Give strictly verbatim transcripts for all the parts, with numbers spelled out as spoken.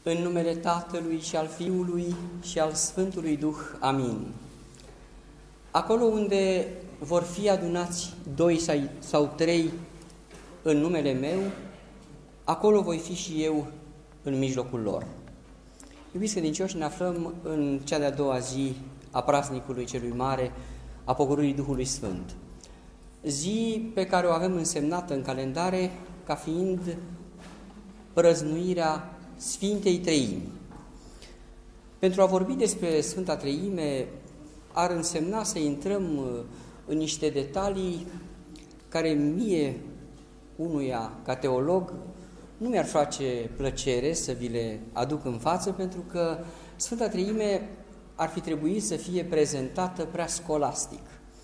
În numele Tatălui și al Fiului și al Sfântului Duh. Amin. Acolo unde vor fi adunați doi sau trei în numele meu, acolo voi fi și eu în mijlocul lor. Iubiți credincioși, ne aflăm în cea de-a doua zi a praznicului celui mare, a pogorârii Duhului Sfânt. Zi pe care o avem însemnată în calendare ca fiind prăznuirea Sfintei Treimi. Pentru a vorbi despre Sfânta Treime ar însemna să intrăm în niște detalii care mie, unuia ca teolog, nu mi-ar face plăcere să vi le aduc în față, pentru că Sfânta Treime ar fi trebuit să fie prezentată prea scolastic.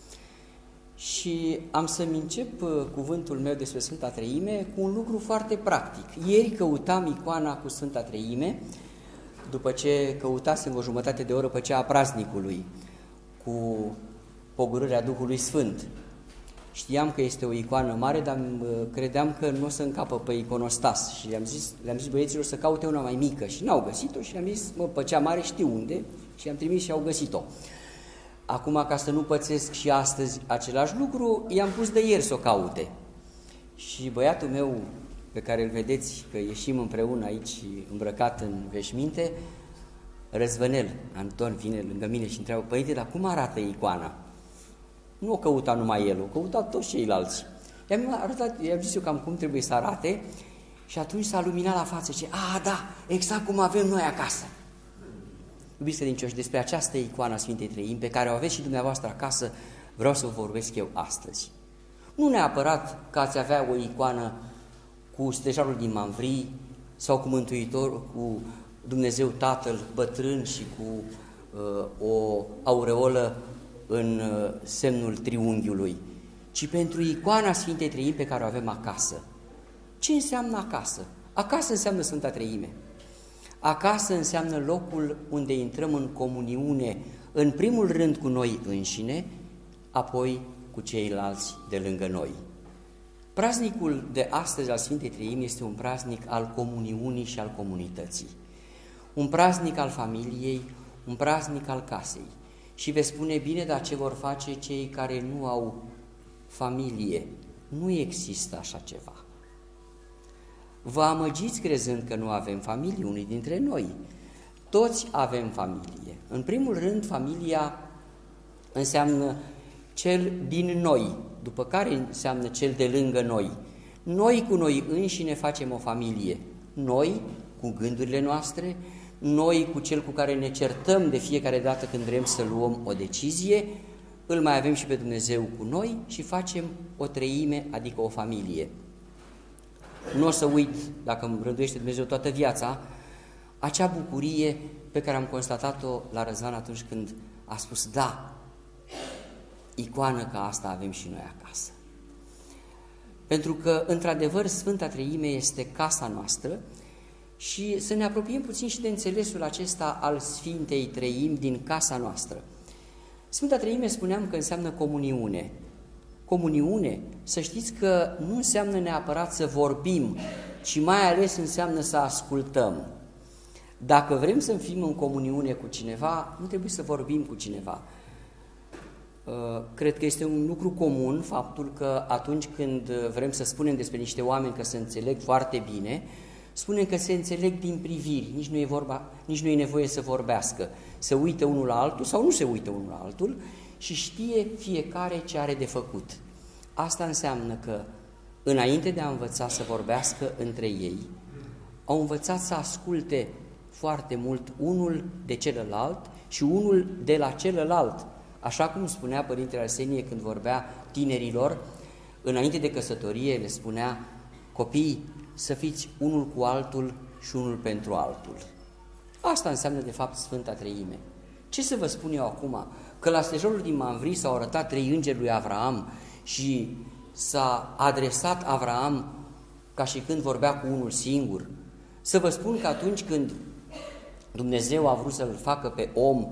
Și am să-mi încep cuvântul meu despre Sfânta Treime cu un lucru foarte practic. Ieri căutam icoana cu Sfânta Treime, după ce căutasem o jumătate de oră pe cea a praznicului, cu pogorârea Duhului Sfânt. Știam că este o icoană mare, dar credeam că nu o să încapă pe iconostas și le-am zis, le-am zis băieților să caute una mai mică și n-au găsit-o și le-am zis, mă, pe cea mare știu unde, și am trimis și au găsit-o. Acum, ca să nu pățesc și astăzi același lucru, i-am pus de ieri să o caute. Și băiatul meu, pe care îl vedeți că ieșim împreună aici îmbrăcat în veșminte, Răzvănel, Anton, vine lângă mine și întreabă, părinte, dar cum arată icoana? Nu o căuta numai el, o căuta toți ceilalți. I-am arătat, i-am zis eu cam cum trebuie să arate și atunci s-a luminat la față și a, da, exact cum avem noi acasă. Iubiți credincioși, despre această icoană a Sfintei Treimi, pe care o aveți și dumneavoastră acasă, vreau să vă vorbesc eu astăzi. Nu neapărat că ați avea o icoană cu stejarul din Manvrii sau cu Mântuitor, cu Dumnezeu Tatăl bătrân și cu uh, o aureolă în uh, semnul triunghiului, ci pentru icoana Sfintei Treimi pe care o avem acasă. Ce înseamnă acasă? Acasă înseamnă Sfânta Treime. Acasă înseamnă locul unde intrăm în comuniune, în primul rând cu noi înșine, apoi cu ceilalți de lângă noi. Praznicul de astăzi al Sfintei Treimi este un praznic al comuniunii și al comunității. Un praznic al familiei, un praznic al casei. Și veți spune, bine, dar ce vor face cei care nu au familie? Nu există așa ceva. Vă amăgiți crezând că nu avem familie, unii dintre noi. Toți avem familie. În primul rând, familia înseamnă cel din noi, după care înseamnă cel de lângă noi. Noi cu noi înșine facem o familie. Noi cu gândurile noastre, noi cu cel cu care ne certăm de fiecare dată când vrem să luăm o decizie, îl mai avem și pe Dumnezeu cu noi și facem o treime, adică o familie. Nu o să uit, dacă îmi rânduiește Dumnezeu toată viața, acea bucurie pe care am constatat-o la Răzvan atunci când a spus, da, icoană ca asta avem și noi acasă. Pentru că, într-adevăr, Sfânta Treime este casa noastră și să ne apropiem puțin și de înțelesul acesta al Sfintei Treimi din casa noastră. Sfânta Treime spuneam că înseamnă comuniune. Comuniune, să știți că nu înseamnă neapărat să vorbim, ci mai ales înseamnă să ascultăm. Dacă vrem să fim în comuniune cu cineva, nu trebuie să vorbim cu cineva. Cred că este un lucru comun faptul că atunci când vrem să spunem despre niște oameni că se înțeleg foarte bine, spunem că se înțeleg din priviri, nici nu e vorba, nici nu e nevoie să vorbească. Se uită unul la altul sau nu se uită unul la altul și știe fiecare ce are de făcut. Asta înseamnă că, înainte de a învăța să vorbească între ei, au învățat să asculte foarte mult unul de celălalt și unul de la celălalt. Așa cum spunea Părintele Arsenie când vorbea tinerilor, înainte de căsătorie le spunea, copii, să fiți unul cu altul și unul pentru altul. Asta înseamnă de fapt Sfânta Treime. Ce să vă spun eu acum? Că la stejarul din Manvrii s-au arătat trei îngeri lui Avraam și s-a adresat Avraam ca și când vorbea cu unul singur. Să vă spun că atunci când Dumnezeu a vrut să-l facă pe om,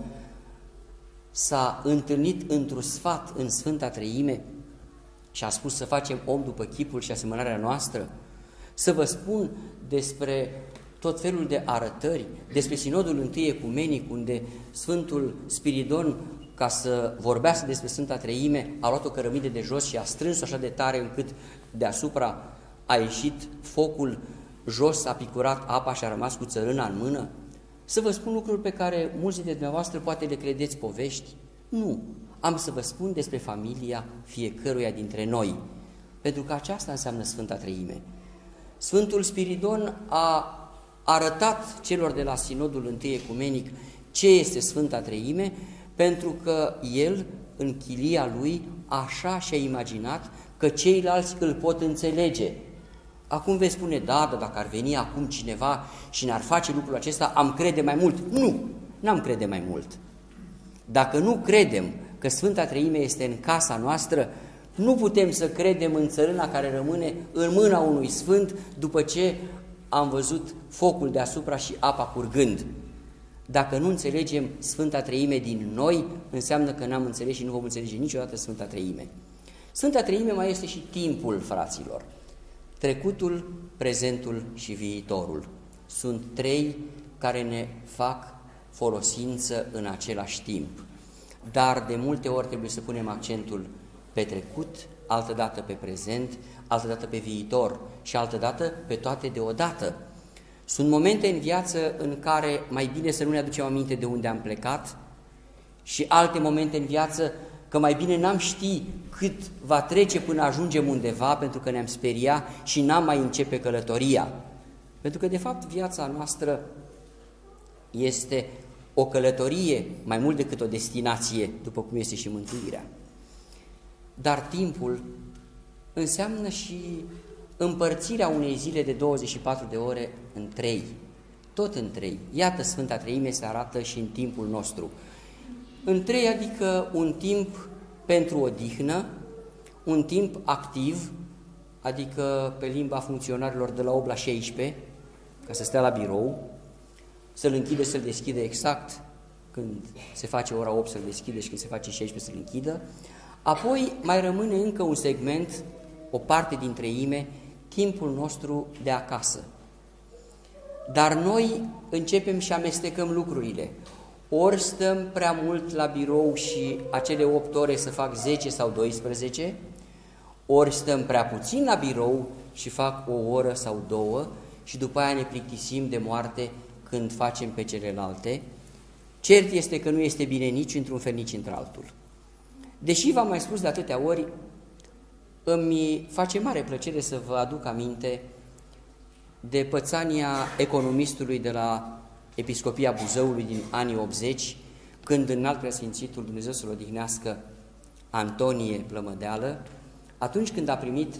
s-a întâlnit într-un sfat în Sfânta Treime și a spus să facem om după chipul și asemănarea noastră. Să vă spun despre tot felul de arătări despre Sinodul întâi ecumenic, unde Sfântul Spiridon, ca să vorbească despre Sfânta Treime, a luat o cărămidă de jos și a strâns-o așa de tare încât deasupra a ieșit focul jos, a picurat apa și a rămas cu țărâna în mână. Să vă spun lucruri pe care mulți dintre dumneavoastră poate le credeți povești? Nu. Am să vă spun despre familia fiecăruia dintre noi, pentru că aceasta înseamnă Sfânta Treime. Sfântul Spiridon a arătat celor de la Sinodul întâi ecumenic ce este Sfânta Treime, pentru că el, în chilia lui, așa și-a imaginat că ceilalți îl pot înțelege. Acum veți spune, da, dar dacă ar veni acum cineva și ne-ar face lucrul acesta, am crede mai mult. Nu, n-am crede mai mult. Dacă nu credem că Sfânta Treime este în casa noastră, nu putem să credem în țărâna care rămâne în mâna unui sfânt după ce am văzut focul deasupra și apa curgând. Dacă nu înțelegem Sfânta Treime din noi, înseamnă că n-am înțeles și nu vom înțelege niciodată Sfânta Treime. Sfânta Treime mai este și timpul, fraților. Trecutul, prezentul și viitorul. Sunt trei care ne fac folosință în același timp. Dar de multe ori trebuie să punem accentul pe trecut, altădată pe prezent, altădată pe viitor și altădată pe toate deodată. Sunt momente în viață în care mai bine să nu ne aducem aminte de unde am plecat și alte momente în viață că mai bine n-am ști cât va trece până ajungem undeva pentru că ne-am speria și n-am mai începe călătoria. Pentru că, de fapt, viața noastră este o călătorie mai mult decât o destinație, după cum este și mântuirea. Dar timpul înseamnă și împărțirea unei zile de douăzeci și patru de ore în trei, tot în trei. Iată, Sfânta Treime se arată și în timpul nostru. În trei, adică un timp pentru odihnă, un timp activ, adică pe limba funcționarilor de la opt la șaisprezece, ca să stea la birou, să-l închide, să-l deschide exact când se face ora opt, să-l deschide și când se face șaisprezece, să-l închidă. Apoi mai rămâne încă un segment, o parte din treime, timpul nostru de acasă. Dar noi începem și amestecăm lucrurile. Ori stăm prea mult la birou și acele opt ore să fac zece sau doisprezece, ori stăm prea puțin la birou și fac o oră sau două și după aia ne plictisim de moarte când facem pe celelalte. Cert este că nu este bine nici într-un fel, nici într-altul. Deși v-am mai spus de atâtea ori, îmi face mare plăcere să vă aduc aminte de pățania economistului de la Episcopia Buzăului din anii optzeci, când înalt preasfințitul Dumnezeu să-l odihnească Antonie Plămădeală, atunci când a primit,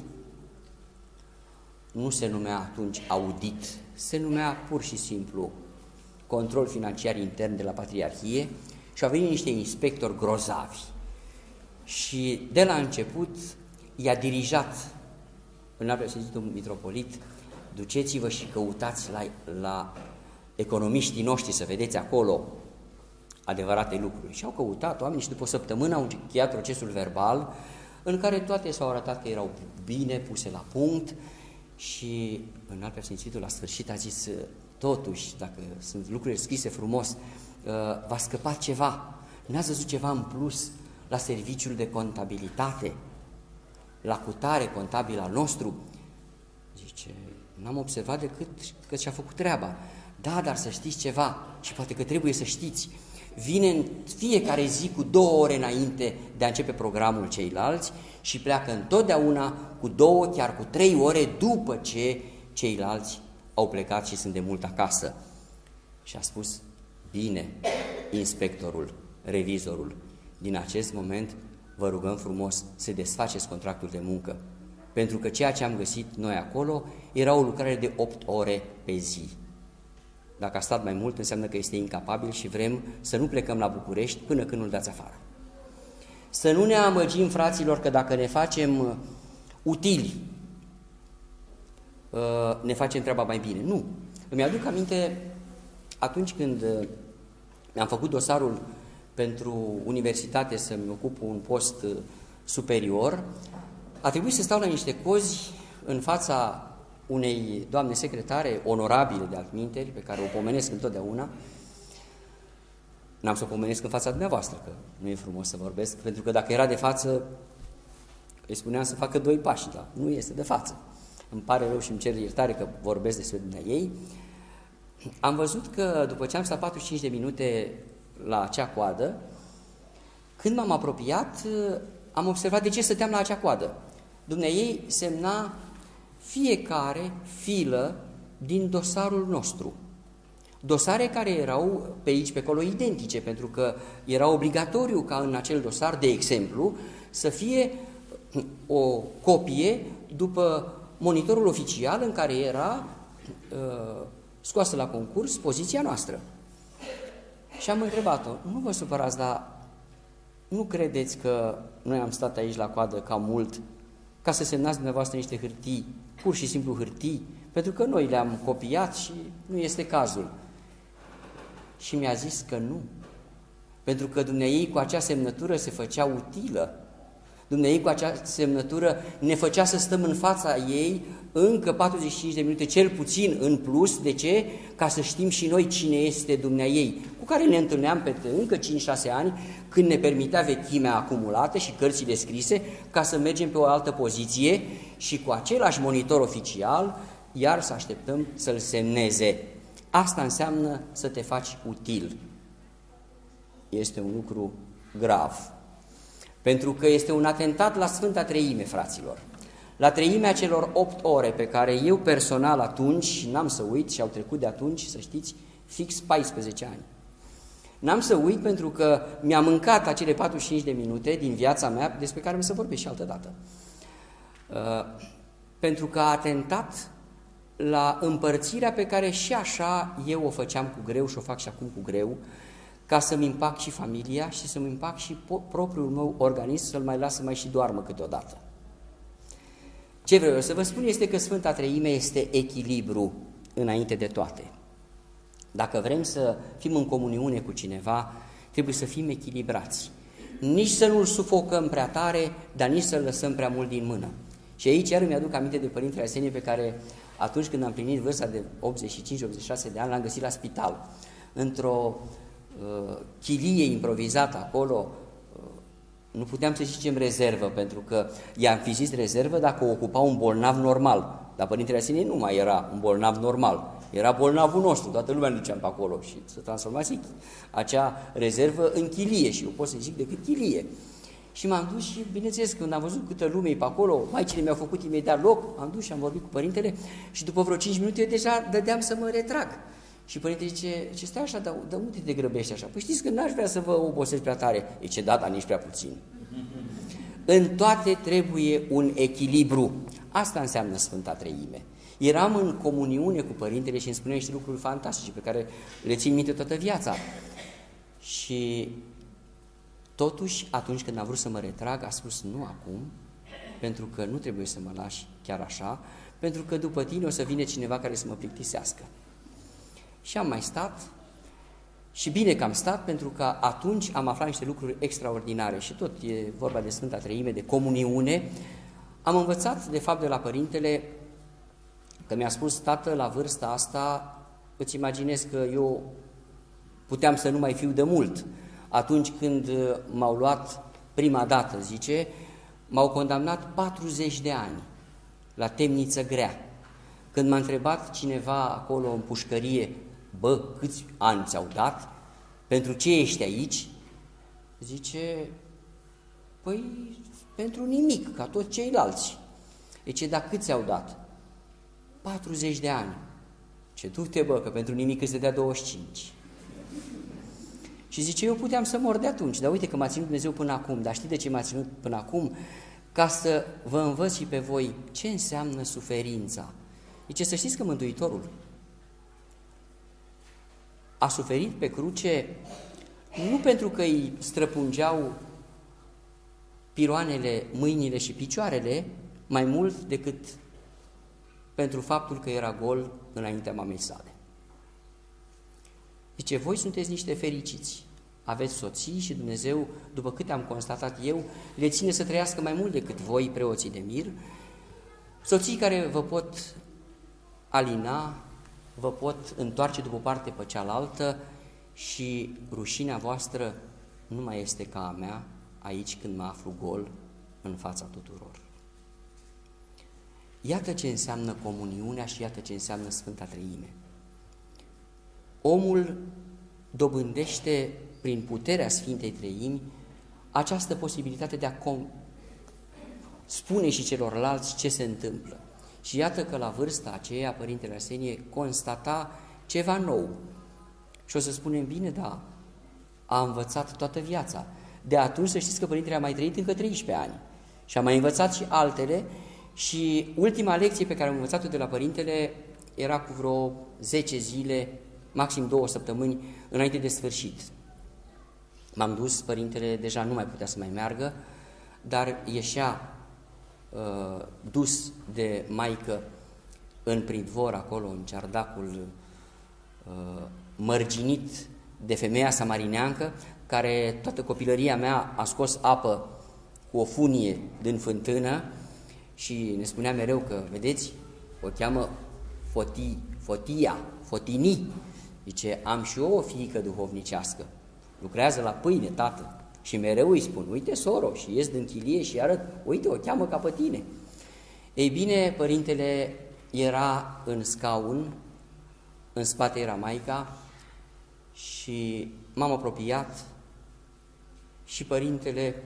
nu se numea atunci audit, se numea pur și simplu control financiar intern de la Patriarhie și au venit niște inspectori grozavi. Și de la început i-a dirijat înalt preasfințitul mitropolit: duceți-vă și căutați la, la economiștii noștri să vedeți acolo adevărate lucruri. Și au căutat oamenii și după o săptămână au încheiat procesul verbal în care toate s-au arătat că erau bine puse la punct și înalt preasfințitul la sfârșit a zis: totuși, dacă sunt lucruri scrise frumos, v-a scăpat ceva, n-ați văzut ceva în plus la serviciul de contabilitate, la cutare contabil al nostru? Zice: n-am observat decât că și-a făcut treaba. Da, dar să știți ceva și poate că trebuie să știți. Vine în fiecare zi cu două ore înainte de a începe programul ceilalți și pleacă întotdeauna cu două, chiar cu trei ore după ce ceilalți au plecat și sunt de mult acasă. Și a spus: bine, inspectorul, revizorul, din acest moment vă rugăm frumos să desfaceți contractul de muncă, pentru că ceea ce am găsit noi acolo era o lucrare de opt ore pe zi. Dacă a stat mai mult, înseamnă că este incapabil și vrem să nu plecăm la București până când nu-l dați afară. Să nu ne amăgim, fraților, că dacă ne facem utili, ne facem treaba mai bine. Nu. Îmi aduc aminte atunci când mi-am făcut dosarul pentru universitate să-mi ocup un post superior, a trebuit să stau la niște cozi în fața unei doamne secretare, onorabile de altminteri, pe care o pomenesc întotdeauna. N-am să o pomenesc în fața dumneavoastră, că nu e frumos să vorbesc, pentru că dacă era de față, îi spuneam să facă doi pași, dar nu este de față. Îmi pare rău și îmi cer iertare că vorbesc despre dumneaei. Am văzut că după ce am stat patruzeci și cinci de minute la acea coadă, când m-am apropiat, am observat de ce stăteam la acea coadă. Dumneaei semna fiecare filă din dosarul nostru. Dosare care erau pe aici, pe acolo, identice, pentru că era obligatoriu ca în acel dosar, de exemplu, să fie o copie după monitorul oficial în care era uh, scoasă la concurs poziția noastră. Și am întrebat-o, nu vă supărați, dar nu credeți că noi am stat aici la coadă ca mult ca să semnați dumneavoastră niște hârtii, pur și simplu hârtii, pentru că noi le-am copiat și nu este cazul. Și mi-a zis că nu, pentru că dumneaei cu acea semnătură se făcea utilă. Dumneaei cu acea semnătură ne făcea să stăm în fața ei încă patruzeci și cinci de minute, cel puțin în plus. De ce? Ca să știm și noi cine este dumneaei, cu care ne întâlneam pe încă cinci șase ani, când ne permitea vechimea acumulată și cărțile scrise, ca să mergem pe o altă poziție și cu același monitor oficial, iar să așteptăm să-l semneze. Asta înseamnă să te faci util. Este un lucru grav. Pentru că este un atentat la Sfânta Treime, fraților. La treimea celor opt ore pe care eu personal atunci, n-am să uit, și au trecut de atunci, să știți, fix paisprezece ani. N-am să uit pentru că mi-a mâncat acele patruzeci și cinci de minute din viața mea, despre care mi se vorbește și altă dată. Uh, pentru că a atentat la împărțirea pe care și așa eu o făceam cu greu și o fac și acum cu greu, ca să-mi împac și familia și să-mi împac și propriul meu organism, să-l mai las să mai și doarmă câteodată. Ce vreau eu să vă spun este că Sfânta Treime este echilibru înainte de toate. Dacă vrem să fim în comuniune cu cineva, trebuie să fim echilibrați. Nici să nu-l sufocăm prea tare, dar nici să-l lăsăm prea mult din mână. Și aici iar îmi aduc aminte de Părintele Arsenie, pe care atunci când am plinit vârsta de optzeci și cinci optzeci și șase de ani, l-am găsit la spital, într-o uh, chilie improvizată acolo. uh, nu puteam să zicem rezervă, pentru că i-am fi zis rezervă dacă o ocupa un bolnav normal, dar Părintele Arsenie nu mai era un bolnav normal, era bolnavul nostru, toată lumea ne duceam pe acolo și să transformați acea rezervă în chilie, și eu pot să zic decât chilie. Și m-am dus și, bineînțeles, când am văzut câtă lume e pe acolo, maicile mi-au făcut imediat loc, am dus și am vorbit cu Părintele și după vreo cinci minute eu deja dădeam să mă retrag. Și Părintele zice, ce stai așa, dar de unde te grăbești așa? Păi știți că n-aș vrea să vă obosesc prea tare. E ce data, nici prea puțin. În toate trebuie un echilibru. Asta înseamnă Sfânta Treime. Eram în comuniune cu Părintele și îmi spunea niște lucruri fantastice pe care le țin minte toată viața. Și totuși, atunci când a vrut să mă retrag, a spus nu acum, pentru că nu trebuie să mă lași chiar așa, pentru că după tine o să vină cineva care să mă plictisească. Și am mai stat, și bine că am stat, pentru că atunci am aflat niște lucruri extraordinare și tot e vorba de Sfânta Treime, de comuniune. Am învățat, de fapt, de la Părintele, că mi-a spus, tată, la vârsta asta, îți imaginezi că eu puteam să nu mai fiu de mult. Atunci când m-au luat prima dată, zice, m-au condamnat patruzeci de ani la temniță grea. Când m-a întrebat cineva acolo în pușcărie, bă, câți ani ți-au dat? Pentru ce ești aici? Zice, păi pentru nimic, ca toți ceilalți. Zice, dar cât ți-au dat? patruzeci de ani. Ce du-te, bă, că pentru nimic îți dea douăzeci și cinci. Și zice, eu puteam să mor de atunci, dar uite că m-a ținut Dumnezeu până acum. Dar știi de ce m-a ținut până acum? Ca să vă învăț și pe voi ce înseamnă suferința. Zice, să știți că Mântuitorul a suferit pe cruce nu pentru că îi străpungeau piroanele, mâinile și picioarele, mai mult decât pentru faptul că era gol înaintea mamei sale. Zice, voi sunteți niște fericiți, aveți soții și Dumnezeu, după câte am constatat eu, le ține să trăiască mai mult decât voi, preoții de mir, soții care vă pot alina, vă pot întoarce după o parte pe cealaltă și rușinea voastră nu mai este ca a mea aici când mă aflu gol în fața tuturor. Iată ce înseamnă comuniunea și iată ce înseamnă Sfânta Treime. Omul dobândește prin puterea Sfintei Treimi această posibilitate de a spune și celorlalți ce se întâmplă. Și iată că la vârsta aceea Părintele Arsenie constata ceva nou. Și o să spunem, bine, da, a învățat toată viața. De atunci să știți că Părintele a mai trăit încă treisprezece ani și a mai învățat și altele și ultima lecție pe care am învățat-o de la Părintele era cu vreo zece zile, maxim două săptămâni înainte de sfârșit. M-am dus, Părintele deja nu mai putea să mai meargă, dar ieșea uh, dus de maică în pridvor acolo, în ceardacul uh, mărginit de femeia samarineancă, care toată copilăria mea a scos apă cu o funie din fântână și ne spunea mereu că, vedeți, o cheamă Foti, Fotia, Fotini. Zice, am și eu o fiică duhovnicească, lucrează la pâine, tată. Și mereu îi spun, uite, soro, și ies din chilie și arăt, uite, o cheamă ca pe tine. Ei bine, Părintele era în scaun, în spate era maica și m-am apropiat și Părintele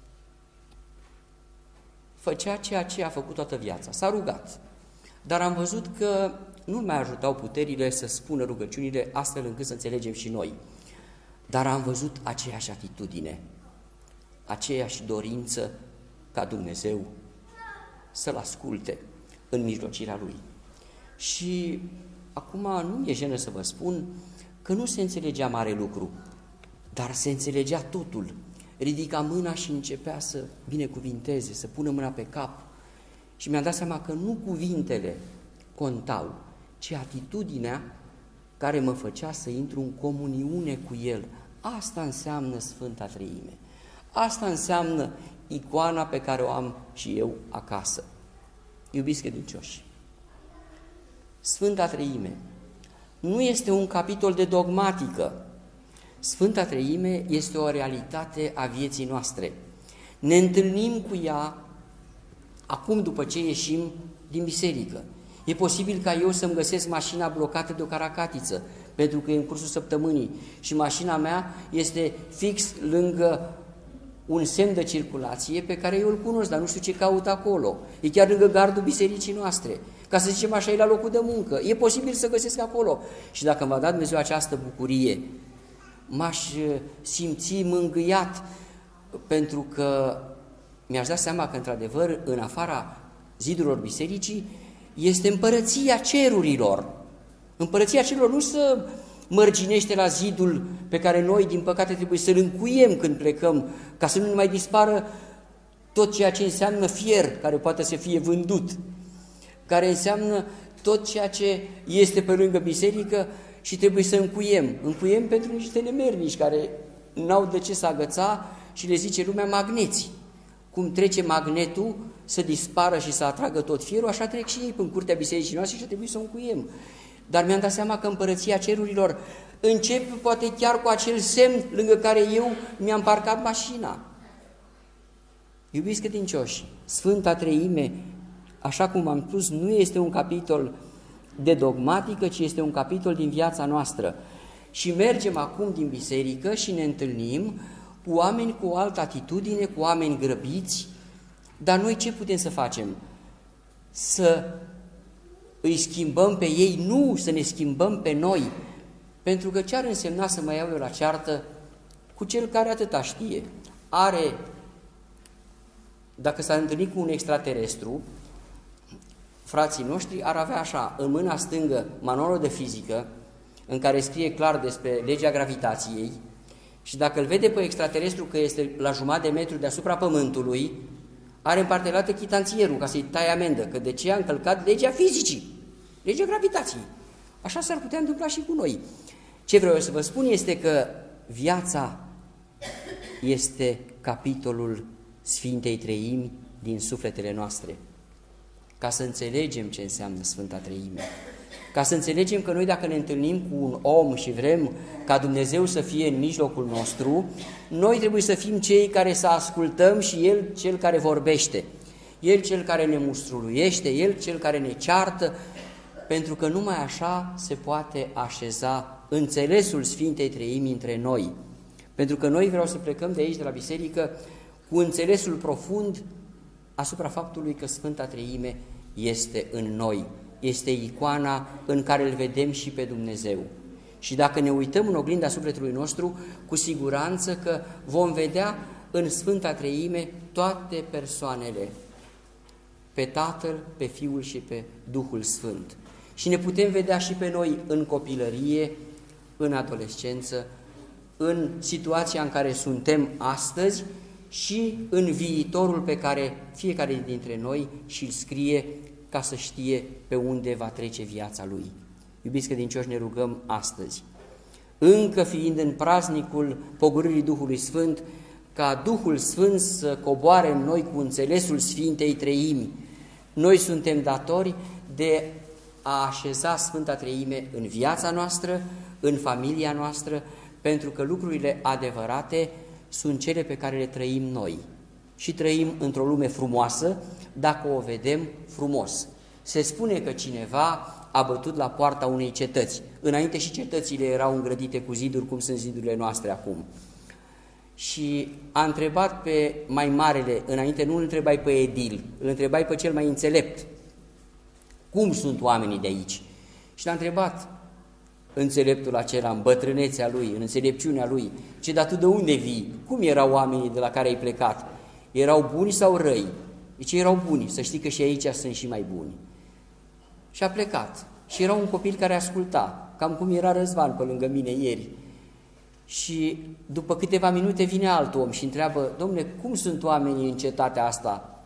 făcea ceea ce a făcut toată viața, s-a rugat. Dar am văzut că nu mai ajutau puterile să spună rugăciunile astfel încât să înțelegem și noi. Dar am văzut aceeași atitudine, aceeași dorință ca Dumnezeu să-L asculte în mijlocirea Lui. Și acum nu mi-e jenă să vă spun că nu se înțelegea mare lucru, dar se înțelegea totul. Ridica mâna și începea să binecuvinteze, să pună mâna pe cap. Și mi-am dat seama că nu cuvintele contau, ci atitudinea care mă făcea să intru în comuniune cu El. Asta înseamnă Sfânta Treime. Asta înseamnă icoana pe care o am și eu acasă. Iubiți credincioși, Sfânta Treime nu este un capitol de dogmatică. Sfânta Treime este o realitate a vieții noastre. Ne întâlnim cu ea acum după ce ieșim din biserică. E posibil ca eu să-mi găsesc mașina blocată de o caracatiță, pentru că e în cursul săptămânii și mașina mea este fix lângă un semn de circulație pe care eu îl cunosc, dar nu știu ce caut acolo. E chiar lângă gardul bisericii noastre. Ca să zicem așa, e la locul de muncă. E posibil să găsesc acolo. Și dacă îmi va da Dumnezeu această bucurie, m-aș simți mângâiat, pentru că mi-aș da seama că, într-adevăr, în afara zidurilor bisericii este împărăția cerurilor. Împărăția cerurilor nu se mărginește la zidul pe care noi, din păcate, trebuie să-l încuiem când plecăm, ca să nu ne mai dispară tot ceea ce înseamnă fier, care poate să fie vândut, care înseamnă tot ceea ce este pe lângă biserică și trebuie să încuiem. Încuiem pentru niște nemernici care n-au de ce să agăța și le zice lumea magneți. Cum trece magnetul să dispară și să atragă tot fierul, așa trec și ei în curtea bisericii noastre și trebuie să o încuiem. Dar mi-am dat seama că împărăția cerurilor începe poate chiar cu acel semn lângă care eu mi-am parcat mașina. Iubiți credincioși, Sfânta Treime, așa cum am spus, nu este un capitol de dogmatică, ci este un capitol din viața noastră. Și mergem acum din biserică și ne întâlnim cu oameni cu o altă atitudine, cu oameni grăbiți, dar noi ce putem să facem? Să îi schimbăm pe ei? Nu, să ne schimbăm pe noi, pentru că ce ar însemna să mă iau eu la ceartă cu cel care atâta știe? Are, dacă s-a întâlnit cu un extraterestru, frații noștri ar avea așa, în mâna stângă, manualul de fizică, în care scrie clar despre legea gravitației, și dacă îl vede pe extraterestru că este la jumătate de metru deasupra Pământului, are în partea cealaltă chitanțierul ca să-i tai amendă, că de ce a încălcat legea fizicii, legea gravitației. Așa s-ar putea întâmpla și cu noi. Ce vreau să vă spun este că viața este capitolul Sfintei Treimi din sufletele noastre. ca să înțelegem ce înseamnă Sfânta Treime, ca să înțelegem că noi dacă ne întâlnim cu un om și vrem ca Dumnezeu să fie în mijlocul nostru, noi trebuie să fim cei care să ascultăm și El cel care vorbește, El cel care ne mustruluiește, El cel care ne ceartă, pentru că numai așa se poate așeza înțelesul Sfintei Treimi între noi. Pentru că noi vreau să plecăm de aici, de la biserică, cu înțelesul profund asupra faptului că Sfânta Treime este în noi, este icoana în care îl vedem și pe Dumnezeu. Și dacă ne uităm în oglinda sufletului nostru, cu siguranță că vom vedea în Sfânta Treime toate persoanele, pe Tatăl, pe Fiul și pe Duhul Sfânt. Și ne putem vedea și pe noi în copilărie, în adolescență, în situația în care suntem astăzi și în viitorul pe care fiecare dintre noi și-l scrie ca să știe pe unde va trece viața lui. Iubiți credincioși, ne rugăm astăzi, încă fiind în praznicul pogorârii Duhului Sfânt, ca Duhul Sfânt să coboare în noi cu înțelesul Sfintei Treimi. Noi suntem datori de a așeza Sfânta Treime în viața noastră, în familia noastră, pentru că lucrurile adevărate sunt cele pe care le trăim noi. Și trăim într-o lume frumoasă dacă o vedem frumos. Se spune că cineva a bătut la poarta unei cetăți. Înainte și cetățile erau îngrădite cu ziduri, cum sunt zidurile noastre acum. Și a întrebat pe mai marele, înainte nu îl întrebai pe edil, îl întrebai pe cel mai înțelept. Cum sunt oamenii de aici? Și l-a întrebat înțeleptul acela în bătrânețea lui, în înțelepciunea lui, ce, dar tu de unde vii? Cum erau oamenii de la care ai plecat? Erau buni sau răi? Deci erau buni, să știi că și aici sunt și mai buni. Și a plecat. Și era un copil care asculta, cam cum era Răzvan pe lângă mine ieri. Și după câteva minute vine alt om și întreabă, dom'le, cum sunt oamenii în cetatea asta?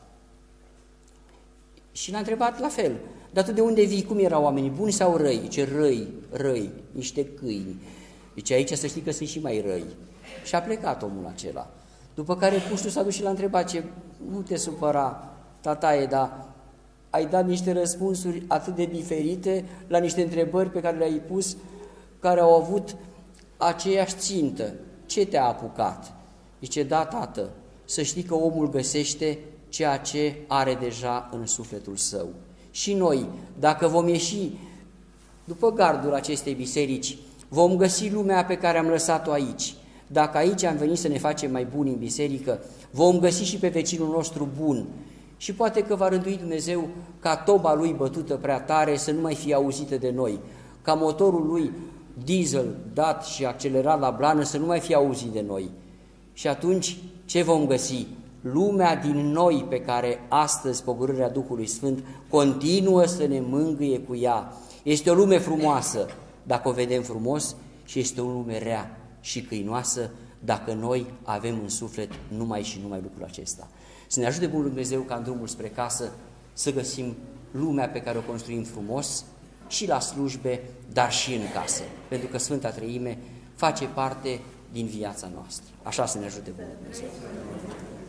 Și l-a întrebat la fel, dar tu de unde vii, cum erau oamenii, buni sau răi? Ce răi, răi, niște câini. Deci aici să știi că sunt și mai răi. Și a plecat omul acela. După care puștul s-a dus și l-a întrebat, ce, nu te supăra, tataie, dar ai dat niște răspunsuri atât de diferite la niște întrebări pe care le-ai pus, care au avut aceeași țintă. Ce te-a apucat? Zice, da, tată, să știi că omul găsește ceea ce are deja în sufletul său. Și noi, dacă vom ieși după gardul acestei biserici, vom găsi lumea pe care am lăsat-o aici. Dacă aici am venit să ne facem mai buni în biserică, vom găsi și pe vecinul nostru bun. Și poate că va rândui Dumnezeu ca toba lui bătută prea tare să nu mai fie auzită de noi, ca motorul lui diesel dat și accelerat la blană să nu mai fie auzit de noi. Și atunci ce vom găsi? Lumea din noi pe care astăzi pogorârea Duhului Sfânt continuă să ne mângâie cu ea. Este o lume frumoasă dacă o vedem frumos și este o lume rea și câinoasă dacă noi avem în suflet numai și numai lucrul acesta. Să ne ajute Bunul Dumnezeu ca în drumul spre casă să găsim lumea pe care o construim frumos și la slujbe, dar și în casă, pentru că Sfânta Treime face parte din viața noastră. Așa să ne ajute Bunul Dumnezeu.